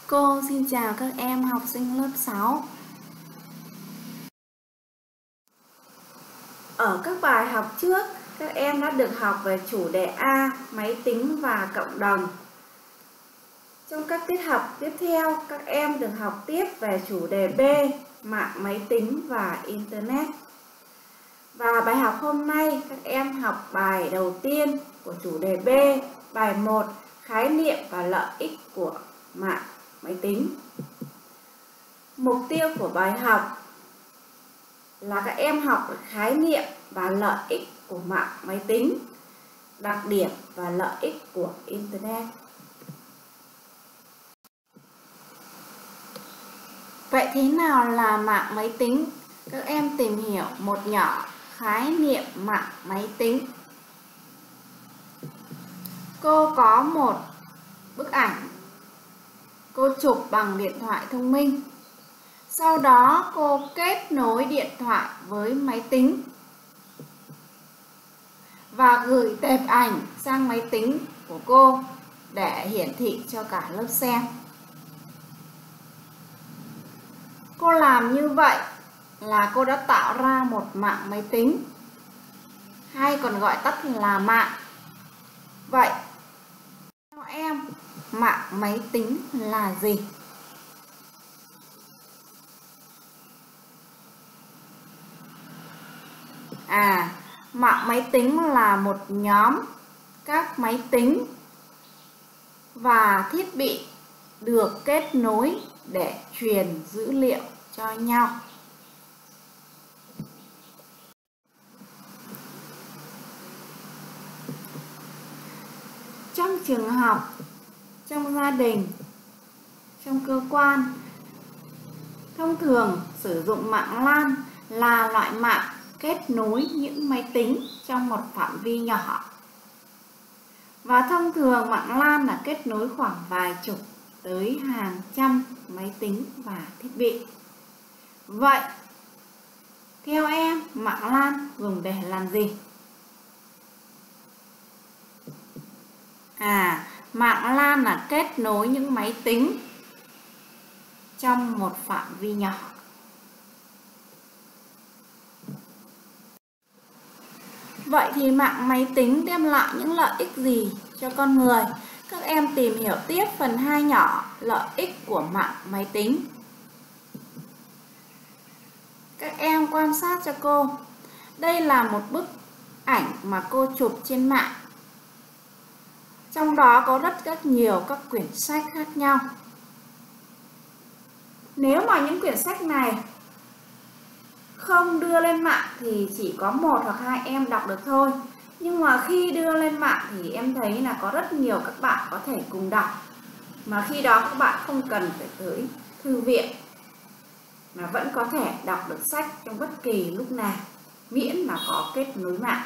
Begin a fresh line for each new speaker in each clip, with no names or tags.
Cô xin chào các em học sinh lớp 6. Ở các bài học trước, các em đã được học về chủ đề A, máy tính và cộng đồng. Trong các tiết học tiếp theo, các em được học tiếp về chủ đề B, mạng máy tính và Internet. Và bài học hôm nay, các em học bài đầu tiên của chủ đề B, bài 1, khái niệm và lợi ích của mạng máy tính. Mục tiêu của bài học là các em học khái niệm và lợi ích của mạng máy tính, đặc điểm và lợi ích của Internet. Vậy thế nào là mạng máy tính? Các em tìm hiểu một nhỏ khái niệm mạng máy tính. Cô có một bức ảnh cô chụp bằng điện thoại thông minh. Sau đó cô kết nối điện thoại với máy tính và gửi tệp ảnh sang máy tính của cô để hiển thị cho cả lớp xem. Cô làm như vậy là cô đã tạo ra một mạng máy tính, hay còn gọi tắt là mạng. Vậy theo em, mạng máy tính là gì? Mạng máy tính là một nhóm các máy tính và thiết bị được kết nối để truyền dữ liệu cho nhau. Trong trường học, trong gia đình, trong cơ quan, thông thường sử dụng mạng LAN là loại mạng kết nối những máy tính trong một phạm vi nhỏ. Và thông thường mạng LAN là kết nối khoảng vài chục tới hàng trăm máy tính và thiết bị. Vậy, theo em, mạng LAN dùng để làm gì? Mạng LAN là kết nối những máy tính trong một phạm vi nhỏ. Vậy thì mạng máy tính đem lại những lợi ích gì cho con người? Các em tìm hiểu tiếp phần 2 nhỏ, lợi ích của mạng máy tính. Các em quan sát cho cô. Đây là một bức ảnh mà cô chụp trên mạng. Trong đó có rất nhiều các quyển sách khác nhau. Nếu mà những quyển sách này không đưa lên mạng thì chỉ có 1 hoặc 2 em đọc được thôi. Nhưng mà khi đưa lên mạng thì em thấy là có rất nhiều các bạn có thể cùng đọc. Mà khi đó các bạn không cần phải tới thư viện, mà vẫn có thể đọc được sách trong bất kỳ lúc nào, miễn là có kết nối mạng.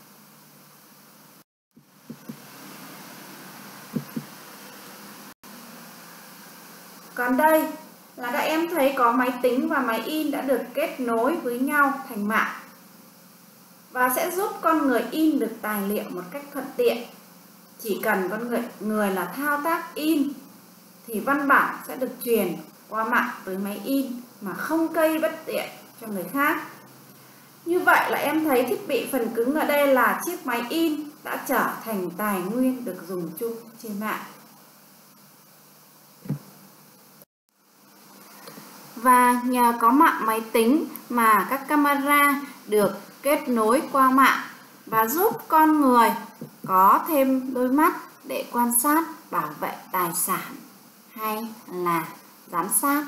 Còn đây là các em thấy có máy tính và máy in đã được kết nối với nhau thành mạng và sẽ giúp con người in được tài liệu một cách thuận tiện. Chỉ cần con người là thao tác in thì văn bản sẽ được truyền qua mạng tới máy in mà không gây bất tiện cho người khác. Như vậy là em thấy thiết bị phần cứng ở đây là chiếc máy in đã trở thành tài nguyên được dùng chung trên mạng. Và nhờ có mạng máy tính mà các camera được kết nối qua mạng và giúp con người có thêm đôi mắt để quan sát, bảo vệ tài sản hay là giám sát.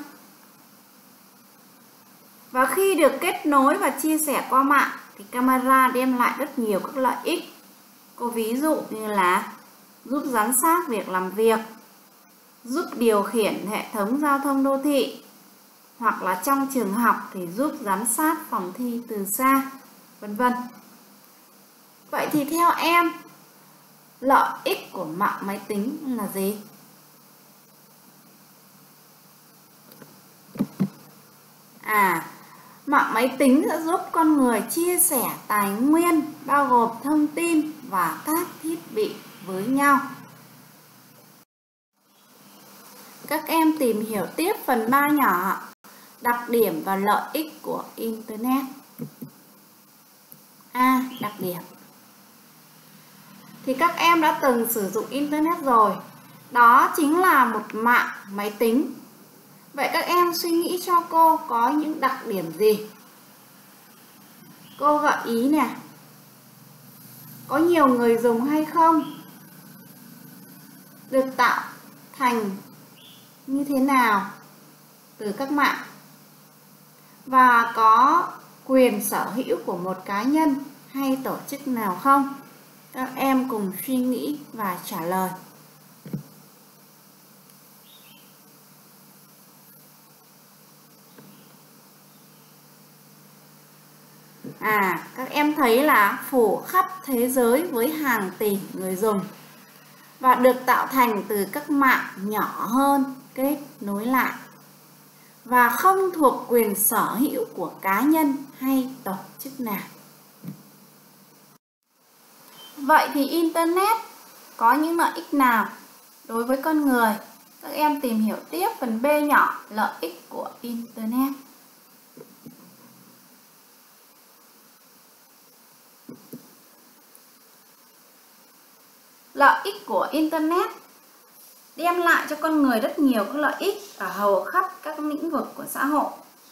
Và khi được kết nối và chia sẻ qua mạng thì camera đem lại rất nhiều các lợi ích. Cô ví dụ như là giúp giám sát việc làm việc, giúp điều khiển hệ thống giao thông đô thị, hoặc là trong trường học thì giúp giám sát phòng thi từ xa, vân vân. Vậy thì theo em, lợi ích của mạng máy tính là gì? Mạng máy tính sẽ giúp con người chia sẻ tài nguyên bao gồm thông tin và các thiết bị với nhau. các em tìm hiểu tiếp phần 3 nhỏ, đặc điểm và lợi ích của Internet. A. Đặc điểm. Thì các em đã từng sử dụng Internet rồi. Đó chính là một mạng máy tính. Vậy các em suy nghĩ cho cô có những đặc điểm gì? Cô gợi ý nè. Có nhiều người dùng hay không? Được tạo thành như thế nào từ các mạng? Và có quyền sở hữu của một cá nhân hay tổ chức nào không? Các em cùng suy nghĩ và trả lời. Các em thấy là phủ khắp thế giới với hàng tỷ người dùng và được tạo thành từ các mạng nhỏ hơn kết nối lại và không thuộc quyền sở hữu của cá nhân hay tổ chức nào. Vậy thì Internet có những lợi ích nào đối với con người? Các em tìm hiểu tiếp phần B nhỏ, lợi ích của Internet. Lợi ích của Internet đem lại cho con người rất nhiều các lợi ích ở hầu khắp các lĩnh vực của xã hội.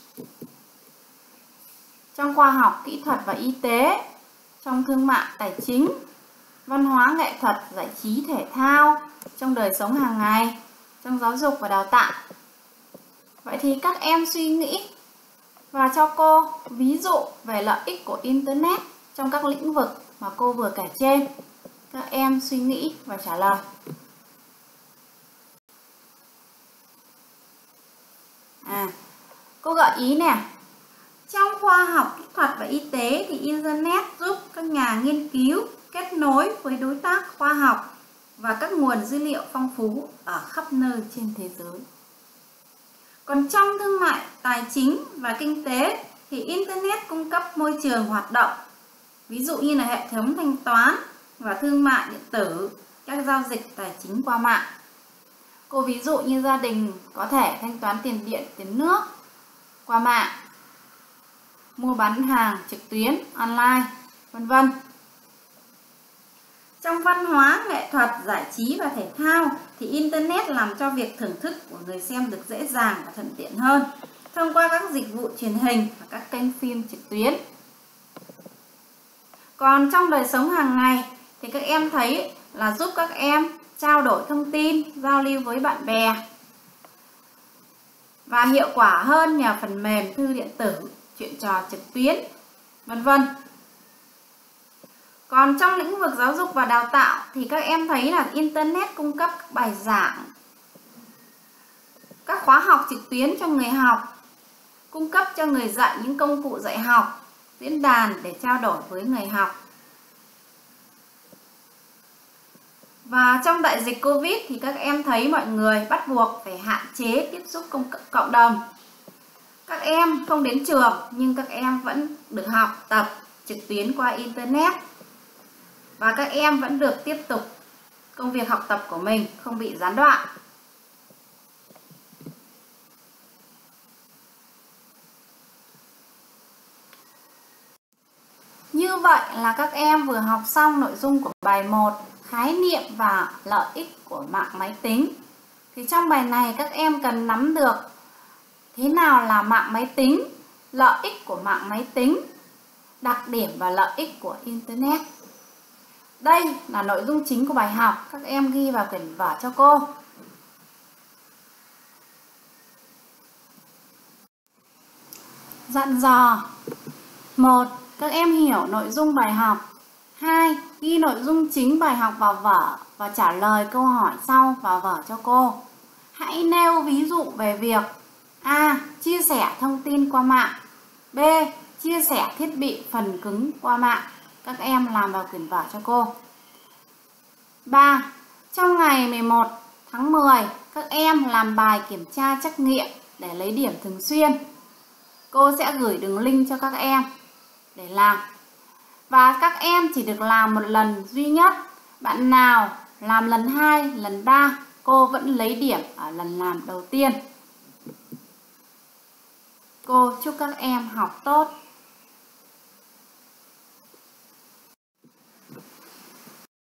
Trong khoa học, kỹ thuật và y tế, trong thương mại, tài chính, văn hóa, nghệ thuật, giải trí, thể thao, trong đời sống hàng ngày, trong giáo dục và đào tạo. Vậy thì các em suy nghĩ và cho cô ví dụ về lợi ích của Internet trong các lĩnh vực mà cô vừa kể trên. Các em suy nghĩ và trả lời. Cô gợi ý nè. Trong khoa học, kỹ thuật và y tế thì Internet giúp các nhà nghiên cứu kết nối với đối tác khoa học và các nguồn dữ liệu phong phú ở khắp nơi trên thế giới. Còn trong thương mại, tài chính và kinh tế thì Internet cung cấp môi trường hoạt động, ví dụ như là hệ thống thanh toán và thương mại điện tử, các giao dịch tài chính qua mạng. Cô ví dụ như gia đình có thể thanh toán tiền điện, tiền nước qua mạng, mua bán hàng trực tuyến, online, vân vân. Trong văn hóa, nghệ thuật, giải trí và thể thao thì Internet làm cho việc thưởng thức của người xem được dễ dàng và thuận tiện hơn thông qua các dịch vụ truyền hình và các kênh phim trực tuyến. Còn trong đời sống hàng ngày thì các em thấy là giúp các em trao đổi thông tin, giao lưu với bạn bè và hiệu quả hơn nhờ phần mềm thư điện tử, chuyện trò trực tuyến, vân vân. Còn trong lĩnh vực giáo dục và đào tạo thì các em thấy là Internet cung cấp các bài giảng, các khóa học trực tuyến cho người học, cung cấp cho người dạy những công cụ dạy học, diễn đàn để trao đổi với người học. Và trong đại dịch Covid thì các em thấy mọi người bắt buộc phải hạn chế tiếp xúc cộng đồng. Các em không đến trường nhưng các em vẫn được học tập trực tuyến qua Internet. Và các em vẫn được tiếp tục công việc học tập của mình không bị gián đoạn. Như vậy là các em vừa học xong nội dung của bài 1, khái niệm và lợi ích của mạng máy tính. Thì trong bài này các em cần nắm được thế nào là mạng máy tính, lợi ích của mạng máy tính, đặc điểm và lợi ích của Internet. Đây là nội dung chính của bài học, các em ghi vào quyển vở cho cô. Dặn dò: 1. Các em hiểu nội dung bài học. 2. Ghi nội dung chính bài học vào vở và trả lời câu hỏi sau vào vở cho cô. Hãy nêu ví dụ về việc A. Chia sẻ thông tin qua mạng. B. Chia sẻ thiết bị phần cứng qua mạng. Các em làm vào quyển vở cho cô. 3. Trong ngày 11 tháng 10, các em làm bài kiểm tra trắc nghiệm để lấy điểm thường xuyên. Cô sẽ gửi đường link cho các em để làm. Và các em chỉ được làm một lần duy nhất. Bạn nào làm lần 2, lần 3, cô vẫn lấy điểm ở lần làm đầu tiên. Cô chúc các em học tốt.